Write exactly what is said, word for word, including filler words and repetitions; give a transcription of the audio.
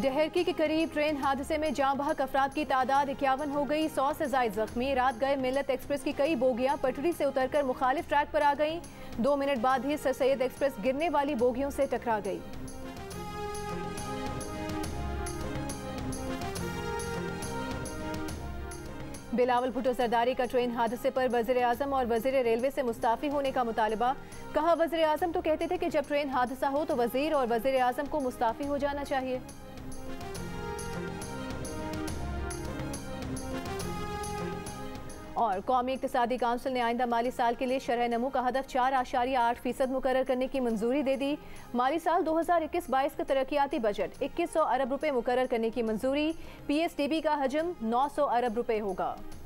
डहरकी के करीब ट्रेन हादसे में जाँ बहक अफराद की तादाद इक्यावन हो गई। सौ से जायद जख्मी। रात गए मिल्लत एक्सप्रेस की कई बोगियां पटरी से उतरकर मुखालिफ ट्रैक पर आ गईं। दो मिनट बाद ही सर सैयद एक्सप्रेस गिरने वाली बोगियों से टकरा गई। बिलावल भुट्टो जरदारी का ट्रेन हादसे पर वजीर आजम और वजीर रेलवे से मुस्ताफी होने का मुतालबा। कहा, वजीर आजम तो कहते थे कि जब ट्रेन हादसा हो तो वजीर और वजीर आजम को मुस्ताफी हो जाना चाहिए। और कौमी इक्तिसादी काउंसिल ने आइंदा माली साल के लिए शरह नमू का हदफ चार आशारिया आठ फीसद मुकर्रर करने की मंजूरी दे दी। माली साल दो हज़ार इक्कीस बाईस का तरक्याती बजट इक्कीस सौ अरब रुपए मुकर्रर करने की मंजूरी। पी एस डी बी का हजम नौ सौ अरब रुपए होगा।